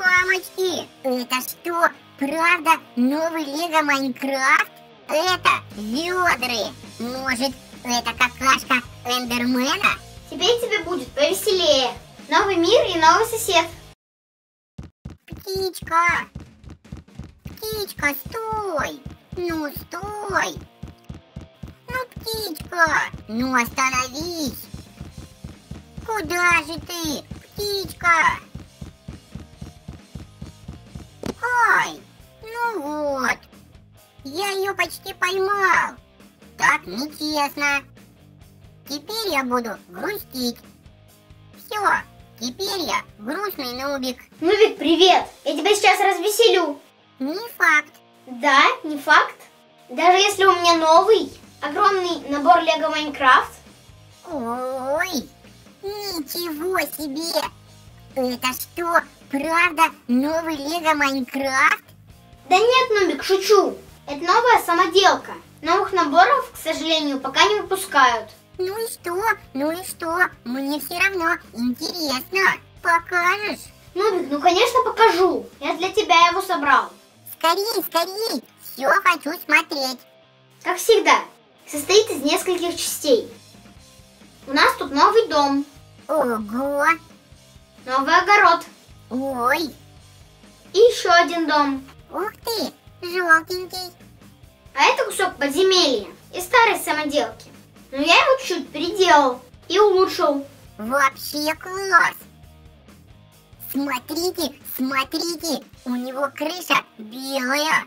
Мамочки, это что, правда новый Лего Майнкрафт? Это ведры. Может, это какашка Эндермена? Теперь тебе будет повеселее. Новый мир и новый сосед. Птичка! Птичка, стой! Ну, стой! Ну, птичка, ну остановись! Куда же ты, птичка? Ой, ну вот, я ее почти поймал. Так нечестно. Теперь я буду грустить. Все, теперь я грустный нубик. Нубик, привет! Я тебя сейчас развеселю. Не факт. Да, не факт. Даже если у меня новый, огромный набор Лего Майнкрафт. Ой, ничего себе! Это что, правда новый Лего Майнкрафт? Да нет, Нубик, шучу. Это новая самоделка. Новых наборов, к сожалению, пока не выпускают. Ну и что? Ну и что? Мне все равно интересно. Покажешь? Нубик, ну конечно покажу. Я для тебя его собрал. Скорей, скорей! Все хочу смотреть. Как всегда, состоит из нескольких частей. У нас тут новый дом, Ого! новый огород Ой! и еще один дом. Ух ты! Желтенький. А это кусок подземелья из старой самоделки. Но я его чуть переделал и улучшил. Вообще класс! Смотрите, смотрите! У него крыша белая.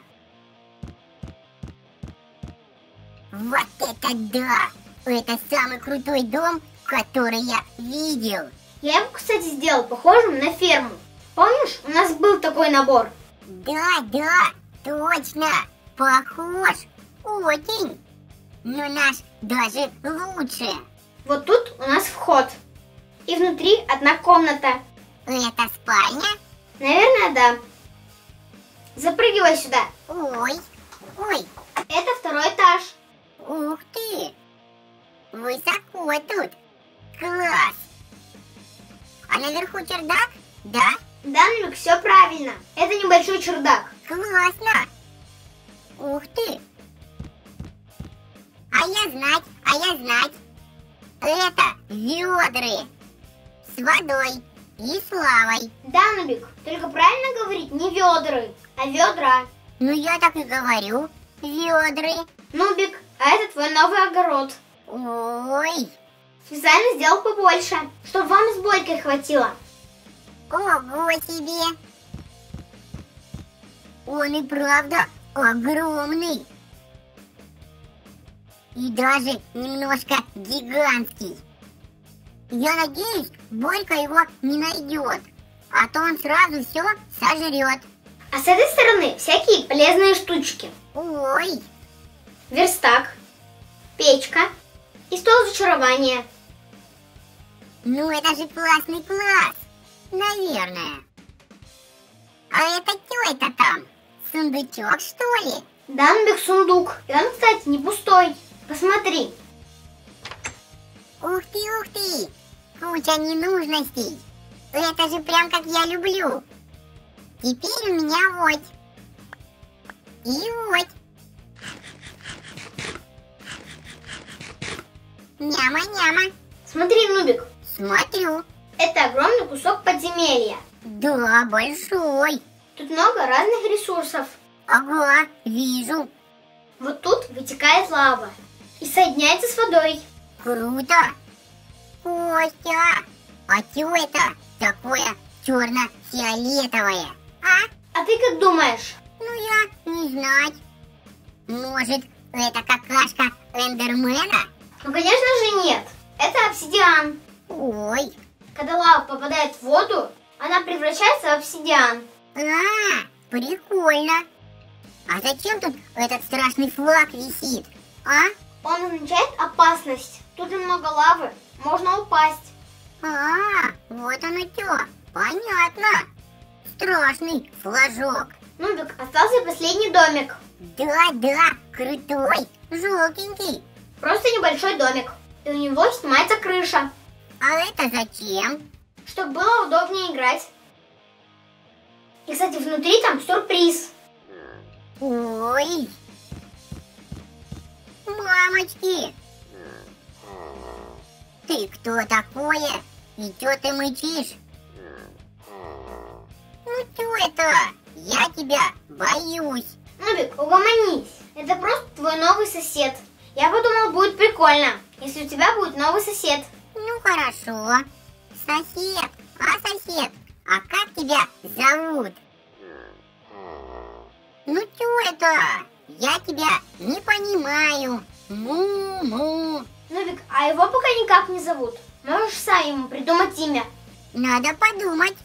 Вот это да! Это самый крутой дом, который я видел. Я его, кстати, сделал похожим на ферму. Помнишь, у нас был такой набор? Да, да, точно, похож, очень. Но наш даже лучше. Вот тут у нас вход. И внутри одна комната. Это спальня? Наверное, да. Запрыгивай сюда. Ой, ой, Это второй этаж. ух ты. Высоко тут. Класс. А наверху чердак? Да? Да, Нубик, все правильно. Это небольшой чердак. Классно. Ух ты. А я знать. Это ведры. С водой и с лавой. Да, Нубик, только правильно говорить не ведры, а ведра. Ну я так и говорю. Ведры. Нубик, а это твой новый огород. Ой. Специально сделал побольше, чтобы вам с Бойкой хватило. Ого себе. Он и правда огромный. И даже немножко гигантский. Я надеюсь, Борька его не найдет. А то он сразу все сожрет. А с этой стороны всякие полезные штучки. Ой. Верстак, печка и стол зачарования. Ну это же классный класс. Наверное. А это что это там? Сундучок, что ли? Да, Нубик, сундук. И он, кстати, не пустой. Посмотри. Ух ты, куча ненужностей. Это же прям как я люблю. Теперь у меня вот. И вот. Няма-няма. Смотри, Нубик, Смотрю. это огромный кусок подземелья. Да, большой. Тут много разных ресурсов. Ага, вижу. Вот тут вытекает лава и соединяется с водой. Круто. Костя, а что это такое черно-фиолетовое? А ты как думаешь? Ну я не знать. Может, это какашка Эндермена? Ну, конечно же, нет. Это обсидиан. Ой. Когда лава попадает в воду, она превращается в обсидиан. Прикольно. А зачем тут этот страшный флаг висит? Он означает опасность. Тут немного лавы, можно упасть. Вот оно что. Понятно. Страшный флажок. Нубик, остался последний домик. Да, крутой, желтенький. Просто небольшой домик. И у него снимается крыша, А это зачем? чтобы было удобнее играть. И, кстати, внутри там сюрприз. Ой! Мамочки! Ты кто такое? И чё ты мычишь? Ну чё это? Я тебя боюсь. Нубик, угомонись. Это просто твой новый сосед. Я подумал, будет прикольно, если у тебя будет новый сосед. Ну хорошо. Сосед, а как тебя зовут? Ну чё это? Я тебя не понимаю. Му-му. Нубик, а его пока никак не зовут. Можешь сам ему придумать имя. Надо подумать.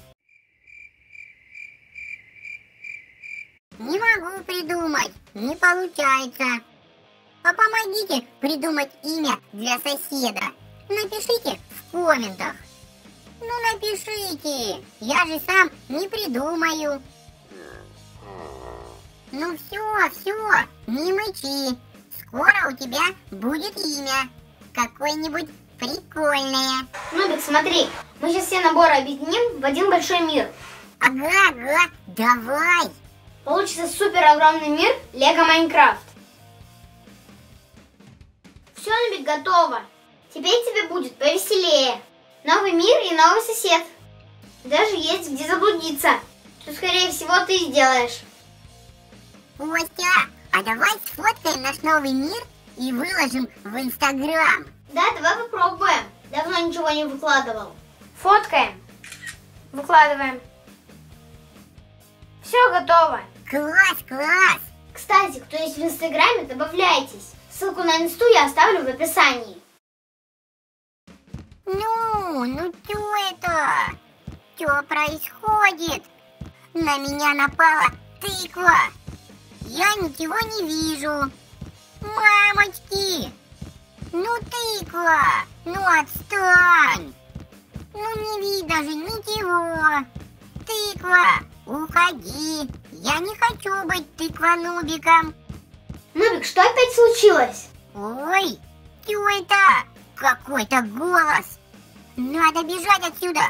Не могу придумать, не получается. А помогите придумать имя для соседа. Напишите в комментах. Ну напишите, я же сам не придумаю. Ну все, не мычи. Скоро у тебя будет имя. Какое-нибудь прикольное. Нубик, смотри, мы сейчас все наборы объединим в один большой мир. Ага, давай. Получится супер огромный мир Лего Майнкрафт. Все, Нубик, готово. Теперь тебе будет повеселее. Новый мир и новый сосед. Даже есть где заблудиться. Что, скорее всего, ты сделаешь. Костя, а давай сфоткаем наш новый мир и выложим в Инстаграм. Да, давай попробуем. Давно ничего не выкладывал. Фоткаем. Выкладываем. Все готово. Класс. Кстати, кто есть в Инстаграме, добавляйтесь. Ссылку на Инсту я оставлю в описании. Ну чё это? Чё происходит? На меня напала тыква. Я ничего не вижу. Мамочки! Ну тыква, ну отстань. Ну не видно же ничего. Тыква, уходи. Я не хочу быть тыква-нубиком. Нубик, что опять случилось? Ой, чё это? Какой-то голос. Надо бежать отсюда.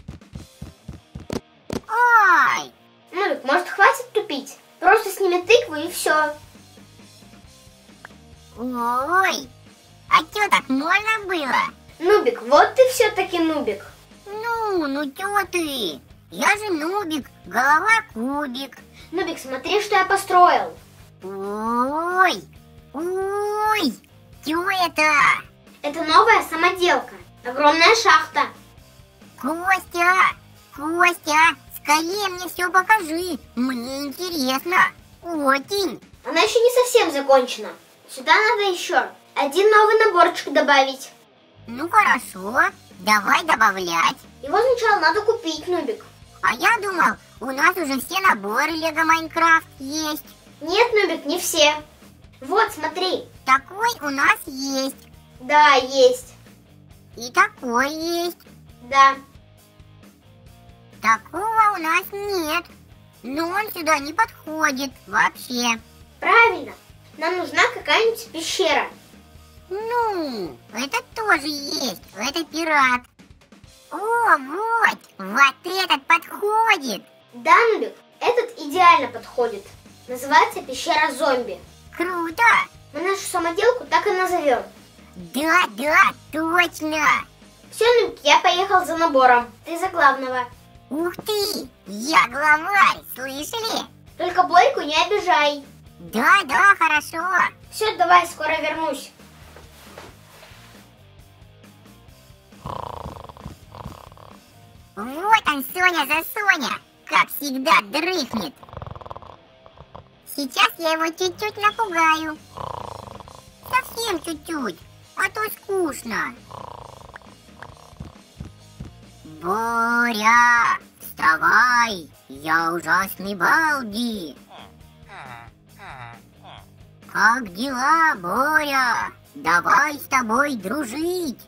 Ой! Нубик, может, хватит тупить? Просто сними тыкву и все. Ой! А чё так можно было? Нубик, вот ты все-таки нубик. Ну чё ты? Я же нубик, голова кубик. Нубик, смотри, что я построил. Ой! Чё это? Это новая самоделка. Огромная шахта. Костя, скорее мне все покажи. Мне интересно. Очень. Она еще не совсем закончена. Сюда надо еще один новый наборчик добавить. Ну хорошо, давай добавлять. Его сначала надо купить, Нубик. А я думал, у нас уже все наборы Лего Майнкрафт есть. Нет, Нубик, не все. Вот, смотри. Такой у нас есть. Да, есть. И такой есть. Да. Такого у нас нет. Но он сюда не подходит вообще. Правильно. Нам нужна какая-нибудь пещера. Ну, это тоже есть. Это пират. О, вот этот подходит. Да, Нубик, этот идеально подходит. Называется пещера зомби. Круто. Мы нашу самоделку так и назовем. Да, точно. Все, Нубик, я поехал за набором. Ты за главного. Ух ты, я главарь, слышали? Только Борьку не обижай. Да, хорошо. Все, давай, скоро вернусь. Вот он, Соня за Соня, как всегда дрыхнет. Сейчас я его чуть-чуть напугаю. Совсем чуть-чуть, а то скучно. Боря, вставай, я ужасный Балди. Как дела, Боря? Давай с тобой дружить.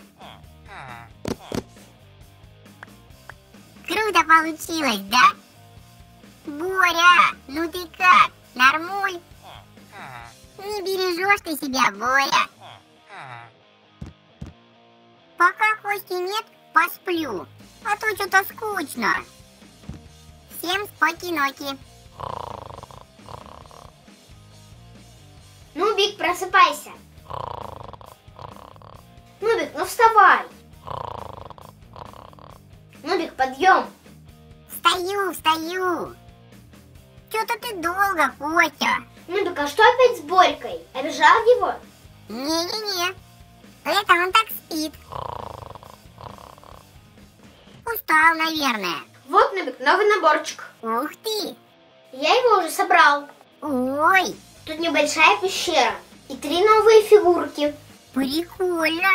Круто получилось, да? Боря, ну ты как? Нормуль? Не бережешь ты себя, Боря. Пока Кости нет, посплю. А то что-то скучно. Всем споки-ноки. Нубик, просыпайся. Нубик, ну вставай. Нубик, подъем. Встаю. Что-то ты долго, Костя. Нубик, а что опять с Борькой? Обижал его? Не-не-не. Это он так спит. Устал, наверное. Вот, Нубик, новый наборчик. Ух ты. Я его уже собрал. Ой, Тут небольшая пещера и 3 новые фигурки. прикольно.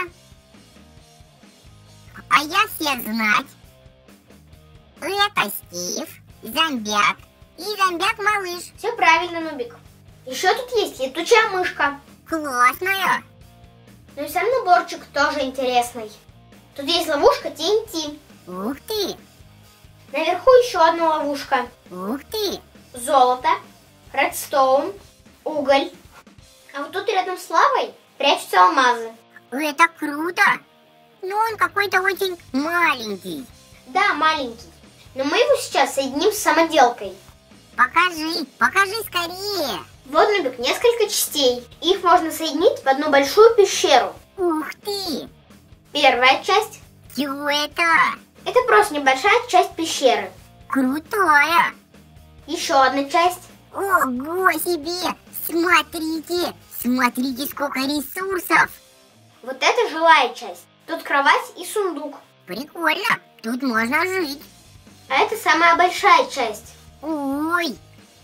А я всех знать. Это Стив, зомбяк и зомбяк-малыш. Все правильно, Нубик. Еще тут есть летучая мышка. Классная. Ну и сам наборчик тоже интересный. Тут есть ловушка TNT. Ух ты. Наверху еще одна ловушка. Ух ты. Золото, редстоун, уголь. А вот тут рядом с лавой прячутся алмазы. Это круто. Но он какой-то очень маленький. Да, маленький. Но мы его сейчас соединим с самоделкой. Покажи скорее. Вот, Нубик, несколько частей. Их можно соединить в одну большую пещеру. Ух ты. Первая часть Чего это? – это просто небольшая часть пещеры. Крутая. Еще одна часть. Ого себе. Смотрите, сколько ресурсов. Вот это жилая часть. Тут кровать и сундук. Прикольно. Тут можно жить. А это самая большая часть. Ой.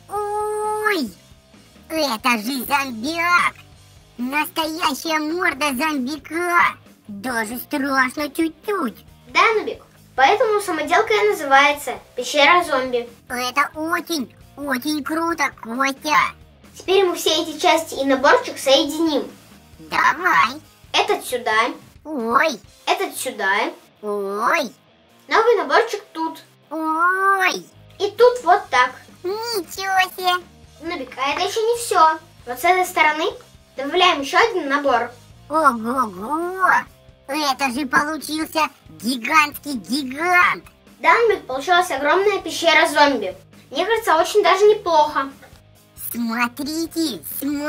Это же зомбяк. Настоящая морда зомбяка. Даже страшно чуть-чуть. Да, Нубик? Поэтому самоделка и называется пещера зомби. Это очень круто, Костя. Теперь мы все эти части и наборчик соединим. Давай. Этот сюда, Ой. этот сюда. Ой. Новый наборчик тут. Ой. И тут вот так. Ничего себе. Нубик, а это еще не все. Вот с этой стороны добавляем еще один набор. Ого-го. Это же получился гигантский гигант. Да, Нубик, получилась огромная пещера зомби. Мне кажется, очень даже неплохо. Смотрите.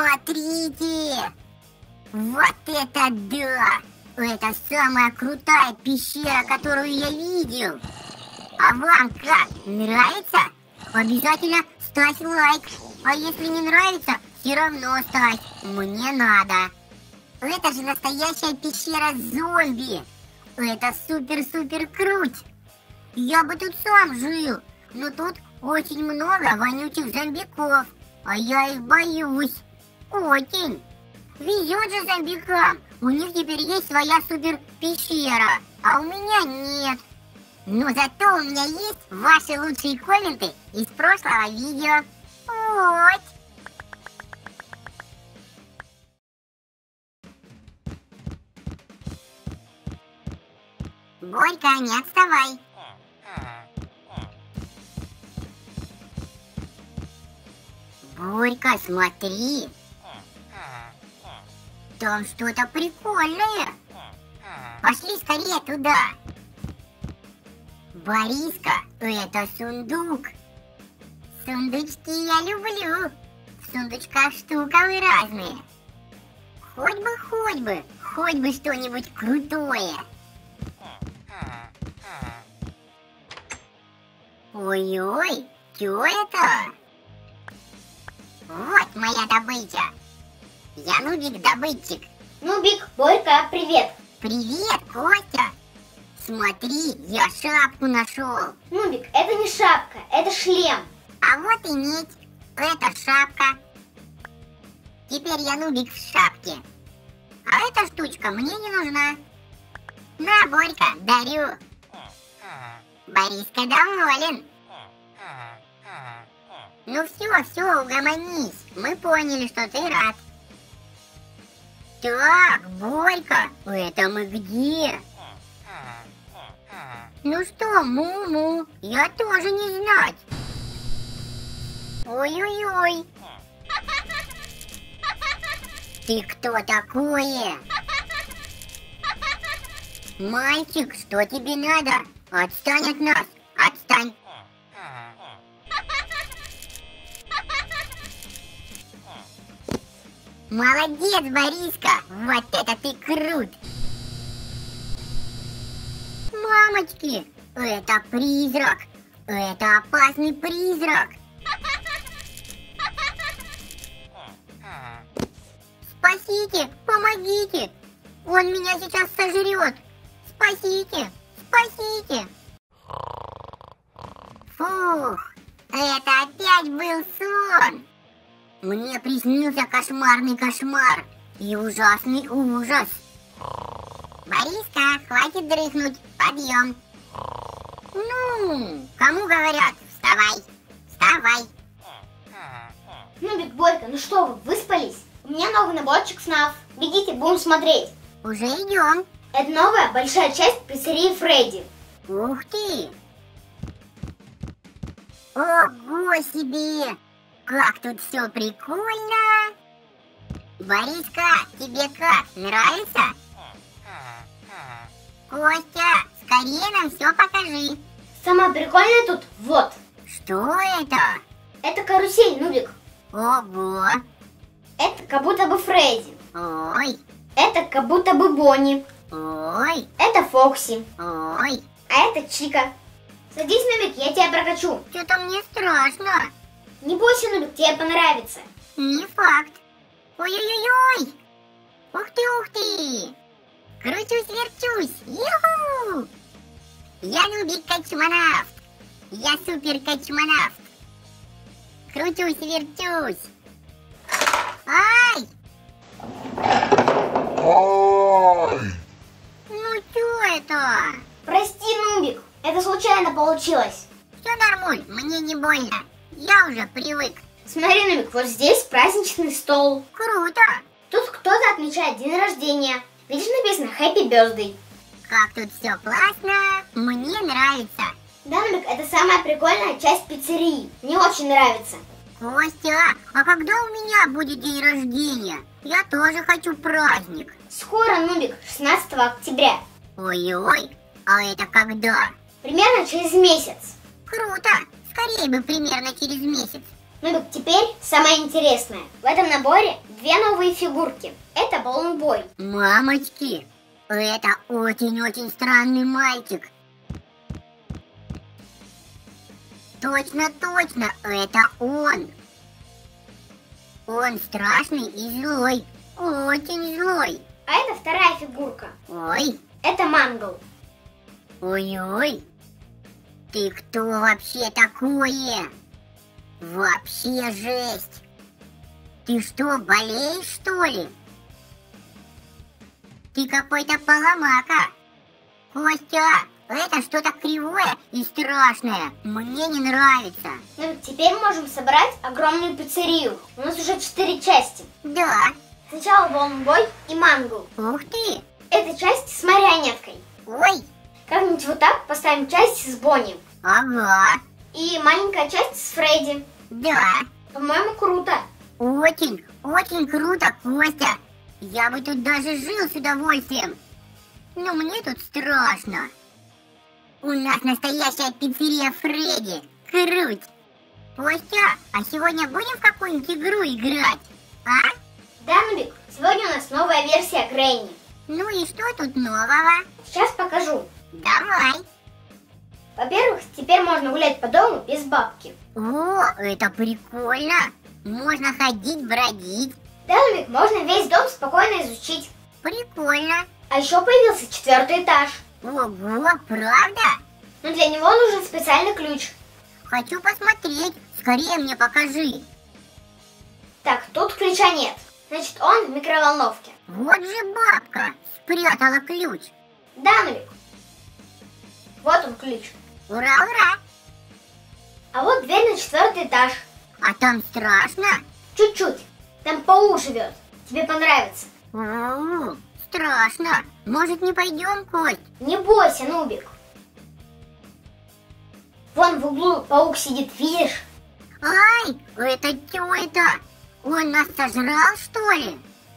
Вот это да. Это самая крутая пещера, которую я видел. А вам как? Нравится? Обязательно ставь лайк. А если не нравится, все равно ставь. Мне надо. Это же настоящая пещера зомби. Это супер-супер круть. Я бы тут сам жил. Но тут очень много вонючих зомбиков. А я их боюсь. Очень. Везет же зомбикам. У них теперь есть своя супер пещера. А у меня нет. Но зато у меня есть ваши лучшие комменты из прошлого видео. Вот. Борька, не отставай. Борька, смотри. Там что-то прикольное. Пошли скорее туда. Бориска, это сундук. Сундучки я люблю. В сундучках штуковы разные. Хоть бы что-нибудь крутое. Ой-ой, что это? Вот моя добыча. Я Нубик-добытчик. Нубик, Борька, привет. Привет, Костя. Смотри, я шапку нашел. Нубик, это не шапка, это шлем. А вот и нить. Это шапка. Теперь я Нубик в шапке. А эта штучка мне не нужна. На, Борька, дарю. Бориска доволен. Ну все, угомонись. Мы поняли, что ты рад. Так, Борька, это мы где? Ну что, Му-му, я тоже не знать. Ой-ой-ой. Ты кто такое? Мальчик, что тебе надо? Отстань от нас, отстань. Молодец, Бориска! Вот это ты крут! Мамочки! Это призрак! Это опасный призрак! Спасите! Помогите! Он меня сейчас сожрет! Спасите! Спасите! Фух! Это опять был сон! Мне приснился кошмарный кошмар и ужасный ужас. Бориска, хватит дрыхнуть, подъем. Ну, кому говорят, вставай, вставай. Нубик, Борька, ну что вы, выспались? У меня новый наборчик снав. Бегите, будем смотреть. Уже идем. Это новая большая часть пиццерии Фредди. Ух ты! Ого себе! Как тут все прикольно! Бориска, тебе как, нравится? Костя, скорее нам все покажи. Самое прикольное тут вот. Что это? Это карусель, Нубик. Ого! Это как будто бы Фредди. Ой, Это как будто бы Бонни. ой, Это Фокси. ой. А это Чика. Садись, Нубик, я тебя прокачу. Что-то мне страшно. Не бойся, Нубик, тебе понравится. Не факт. Ой-ой-ой! Ух ты! Кручусь-верчусь! Юху! Я Нубик-космонавт! Я супер-космонавт! Кручусь-верчусь! Ай! Ну что это? Прости, Нубик, это случайно получилось. Все нормуль, мне не больно. Я уже привык. Смотри, Нубик, вот здесь праздничный стол. Круто! Тут кто-то отмечает день рождения. Видишь, написано Happy Birthday. Как тут все классно! Мне нравится! Да, Нубик, это самая прикольная часть пиццерии. Мне очень нравится. Костя, а когда у меня будет день рождения? Я тоже хочу праздник. Скоро, Нубик, 16 октября. Ой-ой, а это когда? Примерно через месяц. Круто! Скорее бы примерно через месяц. Нубик, теперь самое интересное. В этом наборе две новые фигурки. Это Баллонбой. Мамочки, это очень-очень странный мальчик. Точно, это он. Он страшный и злой. Очень злой. А это вторая фигурка. Ой, Это Мангл. ой-ой. Ты кто вообще такое? Вообще жесть. Ты что, болеешь, что ли? Ты какой-то поломака. Костя, это что-то кривое и страшное. Мне не нравится. Ну, теперь можем собрать огромную пиццерию. У нас уже 4 части. Да. Сначала Баллонбой и Мангл. Ух ты. Это часть с марионеткой. Ой. Как-нибудь вот так поставим часть с Бонни. Ага. И маленькая часть с Фредди. Да. По-моему, круто. Очень круто, Костя. Я бы тут даже жил с удовольствием. Но мне тут страшно. У нас настоящая пиццерия Фредди. Круть. Костя, а сегодня будем в какую-нибудь игру играть? А? Да, Нубик, сегодня у нас новая версия Грэнни. Ну и что тут нового? Сейчас покажу. Давай. Во-первых, теперь можно гулять по дому без бабки. О, это прикольно. Можно ходить, бродить. Да, Нубик, можно весь дом спокойно изучить. Прикольно. А еще появился 4-й этаж. Ого, правда? Но для него нужен специальный ключ. Хочу посмотреть. Скорее мне покажи. Так, тут ключа нет. Значит, он в микроволновке. Вот же бабка спрятала ключ. Да, Нубик. Вот он ключ. Ура, ура. А вот дверь на 4-й этаж. А там страшно? Чуть-чуть. Там паук живет. Тебе понравится. О, страшно. Может, не пойдем, Кость? Не бойся, Нубик. Вон в углу паук сидит, видишь? Ай, это что это? Он нас сожрал, что ли?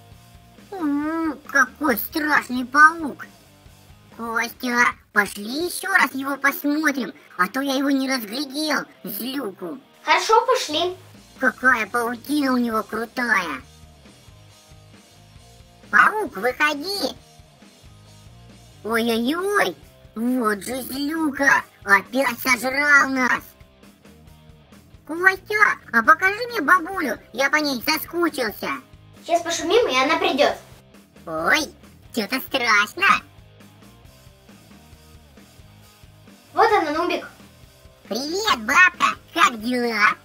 Какой страшный паук. Костя, пошли еще раз его посмотрим, а то я его не разглядел, злюку. Хорошо, пошли. Какая паутина у него крутая. Паук, выходи! Ой-ой-ой! Вот же злюка! Опять сожрал нас! Костя, а покажи мне бабулю, я по ней соскучился. Сейчас пошумим, и она придет. Ой, что-то страшно. Вот она, Нубик. Привет, бабка, как дела?